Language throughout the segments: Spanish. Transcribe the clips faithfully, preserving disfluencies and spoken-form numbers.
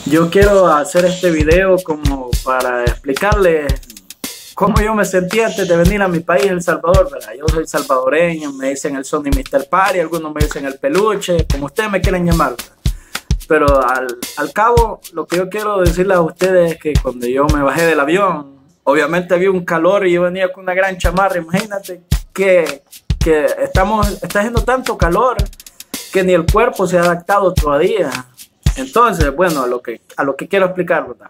Yo quiero hacer este video como para explicarles cómo yo me sentía antes de venir a mi país, El Salvador, ¿verdad? Yo soy salvadoreño, me dicen el Sony mister Party, algunos me dicen el peluche, como ustedes me quieren llamar, ¿verdad? Pero al, al cabo, lo que yo quiero decirles a ustedes es que cuando yo me bajé del avión, obviamente había un calor y yo venía con una gran chamarra. Imagínate que, que estamos, está haciendo tanto calor que ni el cuerpo se ha adaptado todavía. Entonces, bueno, a lo que, a lo que quiero explicar, ¿verdad?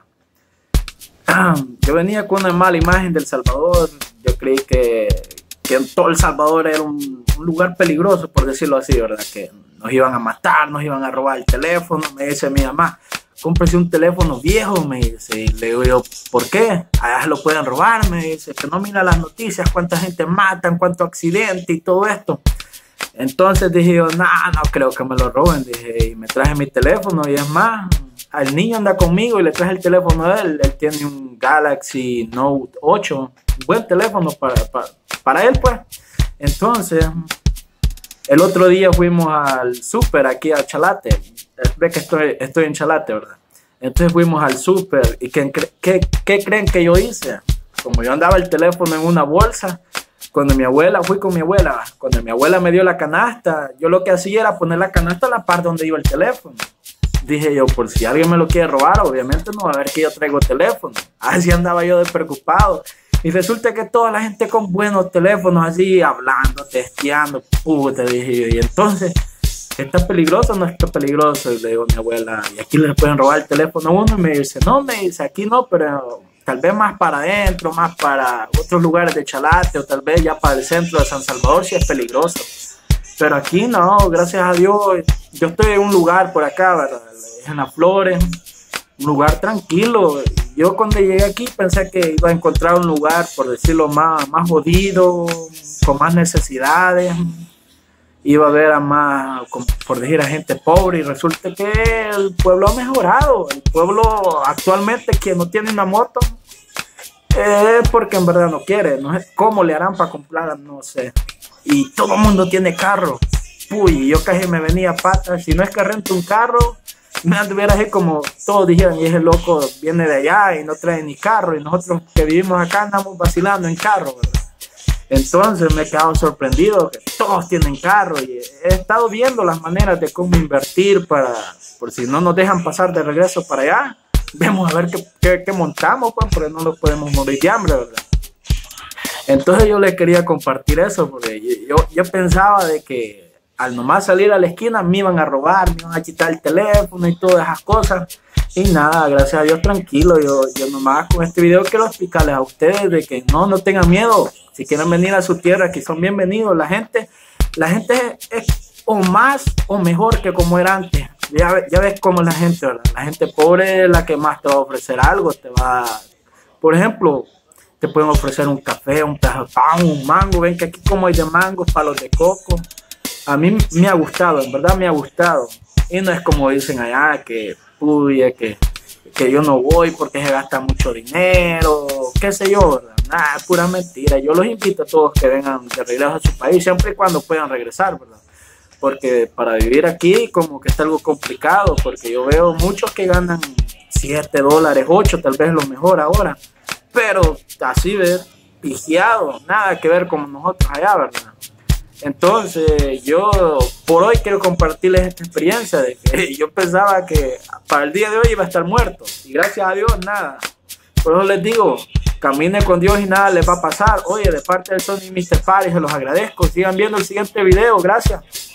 Yo venía con una mala imagen del Salvador. Yo creí que, que en todo El Salvador era un, un lugar peligroso, por decirlo así, ¿verdad? Que nos iban a matar, nos iban a robar el teléfono. Me dice mi mamá, cómprese un teléfono viejo, me dice. Y le digo yo, ¿por qué? Allá lo pueden robar, me dice. Que no mira las noticias, cuánta gente matan, cuánto accidente y todo esto. Entonces dije yo, no, no creo que me lo roben, dije, y me traje mi teléfono. Y es más, el niño anda conmigo y le traje el teléfono de él. Él tiene un Galaxy Note ocho, un buen teléfono para, para, para él, pues. Entonces, el otro día fuimos al súper aquí a Chalate. Ve que estoy, estoy en Chalate, ¿verdad? Entonces fuimos al súper. ¿Y qué, qué, qué creen que yo hice? Como yo andaba el teléfono en una bolsa, cuando mi abuela, fui con mi abuela, cuando mi abuela me dio la canasta, yo lo que hacía era poner la canasta a la parte donde iba el teléfono. Dije yo, por si alguien me lo quiere robar, obviamente no va a ver que yo traigo teléfono. Así andaba yo de preocupado. Y resulta que toda la gente con buenos teléfonos, así hablando, testeando, puta, dije yo. Y entonces, ¿está peligroso o no está peligroso? Y le digo a mi abuela, ¿y aquí le pueden robar el teléfono a uno? Y me dice, no, me dice, aquí no, pero tal vez más para adentro, más para otros lugares de Chalate, o tal vez ya para el centro de San Salvador, sí es peligroso. Pero aquí no, gracias a Dios. Yo estoy en un lugar por acá, ¿verdad? En las Flores, un lugar tranquilo. Yo cuando llegué aquí pensé que iba a encontrar un lugar, por decirlo más, más jodido, con más necesidades. Iba a ver a más, por decir, a gente pobre, y resulta que el pueblo ha mejorado. El pueblo actualmente, quien no tiene una moto es porque en verdad no quiere. No sé cómo le harán para comprarla, no sé. Y todo el mundo tiene carro. Uy, yo casi me venía a patas. Si no es que rento un carro, me anduviera así como todos dijeron, y ese loco viene de allá y no trae ni carro, y nosotros que vivimos acá andamos vacilando en carro, ¿verdad? Entonces me he quedado sorprendido que todos tienen carro, y he estado viendo las maneras de cómo invertir para, por si no nos dejan pasar de regreso para allá, vemos a ver qué, qué, qué montamos, pues, porque no nos podemos morir de hambre, ¿verdad? Entonces yo les quería compartir eso, porque yo, yo pensaba de que al nomás salir a la esquina me iban a robar, me iban a quitar el teléfono y todas esas cosas. Y nada, gracias a Dios tranquilo. Yo, yo nomás con este video quiero explicarles a ustedes de que no, no tengan miedo. Si quieren venir a su tierra, que son bienvenidos. La gente, la gente es o más o mejor que como era antes. Ya, ya ves cómo es la gente, ¿verdad? La gente pobre es la que más te va a ofrecer algo. Te va, por ejemplo, te pueden ofrecer un café, un pedazo de pan, un mango. Ven que aquí como hay de mangos, palos de coco. A mí me ha gustado, en verdad me ha gustado. Y no es como dicen allá que, uy, que, que yo no voy porque se gasta mucho dinero, qué sé yo, ¿verdad? Nada, es pura mentira. Yo los invito a todos que vengan de regreso a su país, siempre y cuando puedan regresar, ¿verdad? Porque para vivir aquí como que está algo complicado, porque yo veo muchos que ganan siete dólares, ocho, tal vez lo mejor ahora. Pero así, ver, pigiado, nada que ver con nosotros allá, ¿verdad? Entonces yo por hoy quiero compartirles esta experiencia de que yo pensaba que para el día de hoy iba a estar muerto, y gracias a Dios nada. Por eso les digo, caminen con Dios y nada les va a pasar. Oye, de parte del Sony mister Party se los agradezco. Sigan viendo el siguiente video, gracias.